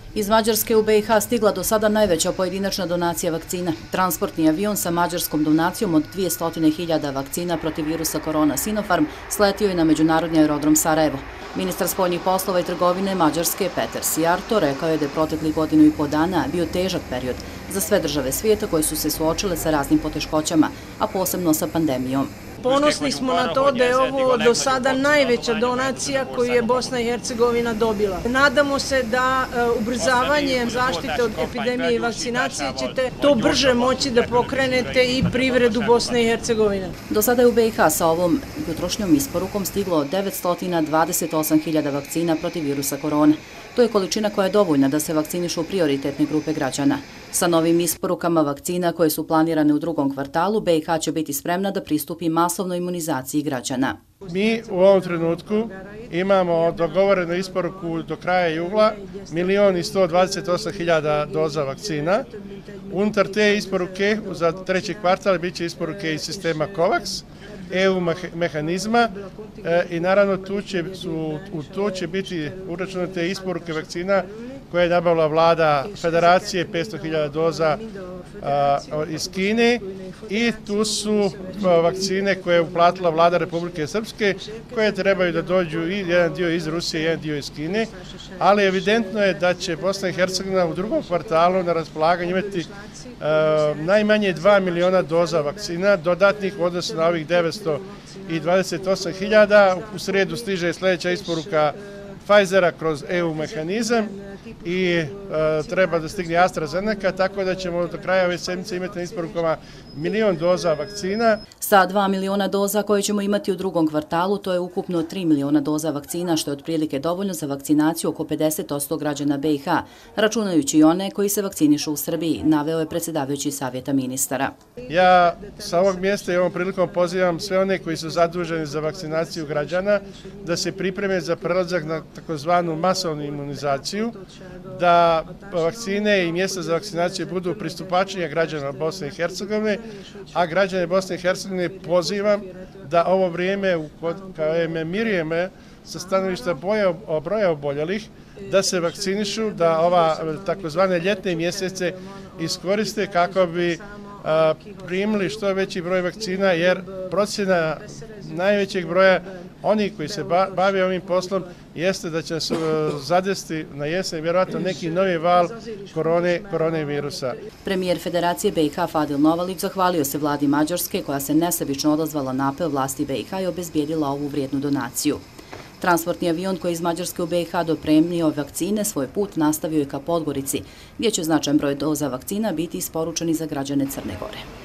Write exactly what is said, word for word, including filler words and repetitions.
Iz Mađarske u B i H stigla do sada najveća pojedinačna donacija vakcina. Transportni avion sa mađarskom donacijom od dvjesto hiljada vakcina protiv virusa korona Sinopharm sletio je na međunarodni aerodrom Sarajevo. Ministar spoljnih poslova i trgovine Mađarske Peter Sijarto rekao je da je proteklih godinu i po dana bio težak period za sve države svijeta koje su se suočile sa raznim poteškoćama, a posebno sa pandemijom. Ponosni smo na to da je ovo do sada najveća donacija koju je Bosna i Hercegovina dobila. Nadamo se da ubrzavanjem zaštite od epidemije i vakcinacije ćete to brže moći da pokrenete i privredu Bosne i Hercegovine. Do sada je u B i H sa ovom jutrošnjom isporukom stiglo devetsto dvadeset osam hiljada vakcina protiv virusa korona. To je količina koja je dovoljna da se vakcinišu prioritetne grupe građana. Sa novim isporukama vakcina koje su planirane u drugom kvartalu, B i H će biti spremna da pristupi masovnoj imunizaciji građana. Mi u ovom trenutku imamo dogovorenu isporuku do kraja jula milion i sto dvadeset osam hiljada doza vakcina. Unutar te isporuke za treći kvartal bit će isporuke iz sistema COVAX, E U mehanizma i naravno tu će, su, u to će biti uračunate isporuke vakcina koje je nabavila vlada Federacije, petsto hiljada doza a, iz Kine, i tu su a, vakcine koje je uplatila vlada Republike Srpske, koje trebaju da dođu i jedan dio iz Rusije i jedan dio iz Kine, ali evidentno je da će Bosna i Hercegovina u drugom kvartalu na raspolaganju imati a, najmanje dva miliona doza vakcina, dodatnih u odnosu na ovih devetsto dvadeset osam hiljada. U srijedu stiže sljedeća isporuka Pfizera kroz E U mehanizam i e, treba da stigne AstraZeneca, tako da ćemo do kraja ove sedmice imati na isporukama milion doza vakcina. Sa dva miliona doza koje ćemo imati u drugom kvartalu, to je ukupno tri miliona doza vakcina, što je otprilike dovoljno za vakcinaciju oko pedeset posto građana B i H, računajući i one koji se vakcinišu u Srbiji, naveo je predsjedavajući Savjeta ministara. Ja sa ovog mjesta i ovom prilikom pozivam sve one koji su zaduženi za vakcinaciju građana da se pripreme za prelazak na takozvanu masovnu imunizaciju, da vakcine i mjesta za vakcinaciju budu pristupačnije građana Bosne i Hercegovine, a građane Bosne i Hercegovine pozivam da ovo vrijeme u kojem mirujeme sa stanovišta broja oboljelih, da se vakcinišu, da ova takozvane ljetne mjesece iskoriste kako bi a, primili što veći broj vakcina, jer procjena najvećeg broja oni koji se bave ovim poslom jeste da će se zadesti na jesen vjerojatno neki novi val korone, korone virusa. Premijer Federacije B i H Fadil Novalić zahvalio se vladi Mađarske koja se nesebično odazvala na apel vlasti B i H i obezbijedila ovu vrijednu donaciju. Transportni avion koji iz Mađarske u B i H dopremio vakcine svoj put nastavio je ka Podgorici, gdje će značajan broj doza vakcina biti isporučeni za građane Crne Gore.